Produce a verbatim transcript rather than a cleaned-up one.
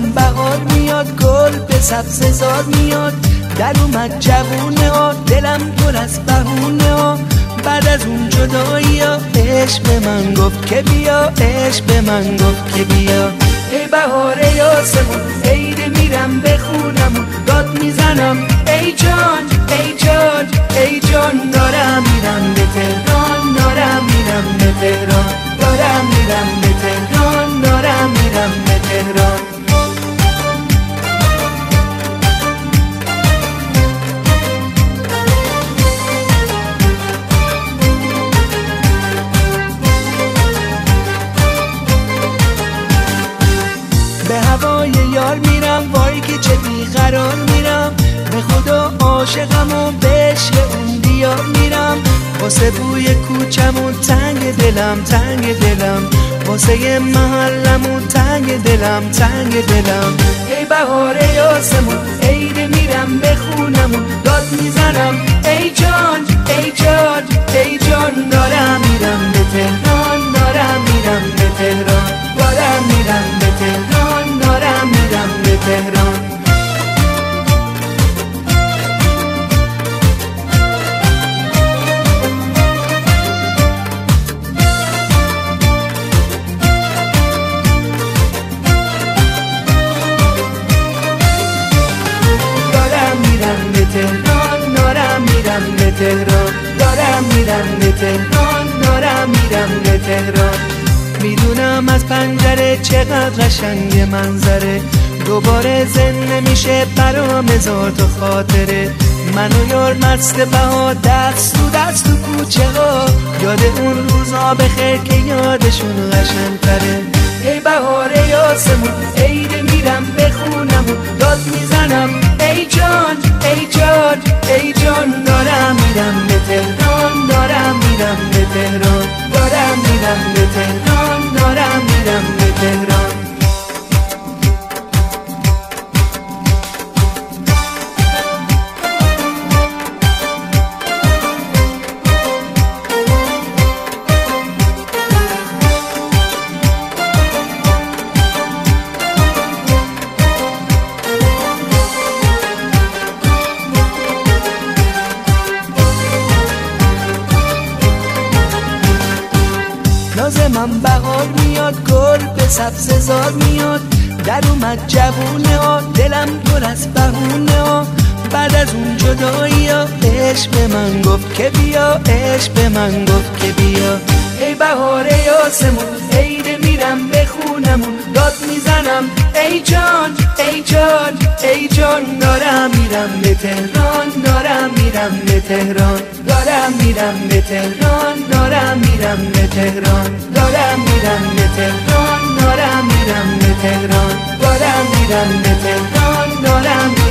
من بهار میاد، گل به سبززار میاد، در اومد جوونه ها، دلم پر از بهونه ها. بعد از اون جدایی ها عشق به من گفت که بیا، عشق به من گفت که بیا. ای بهار یاسمون، عید میرم به خونمون، داد میزنم ای جان ای جان ای جان. دارم میرم به تهران، دارم میرم به تهران، دارم میرم به تهران، دارم میرم به تهران. به هوای یار میرم، وای که چه بیقرار میرم، به خدا عاشقم و به عشق اون دیار میرم. واسه بوی کوچمون تنگ دلم، تنگ دلم، واسه محلمون تنگ دلم، تنگ دلم. ای بهار یاسمون، عید میرم به خونمون، داد میزنم ای جان ای جان ای جان. دارم میرم به تهران، دارم میرم به تهران، دارم میرم به تهران، دارم میرم به تهران. تهران دارم میرم به تهران، دارم میرم به تهران، دارم میرم به تهران. میدونم از پنجره چقدر قشنگ منظره، دوباره زن نمیشه برام هزار تا خاطره. من و یار مست بهار، دست تو دست تو کوچه ها، یاد اون روزا بخیر که یادشون قشنگ تره. ای بهار یاسمون، عید میرم به خونمون، داد میزنم ای جان ای جان ای جان. دارم میرم به تهران، دارم میرم به تهران، دارم میرم به تهران، دارم میرم به تهران. من بهار میاد، گل به سبززار میاد، در اومد جوونه ها، دلم پر از بهونه ها. بعد از اون جدایی ها عشق به من گفت که بیا، عشق به من گفت که بیا. ای بهار یاسمون، عید میرم به خونمون، داد میزنم ای جان ای جان ای جان. دارم میرم به تهران، دارم میرم به تهران، دارم میرم به تهران، دارم میرم به تهران، دارم میرم به تهران، دارم میرم به تهران، دارم میرم به تهران، دارم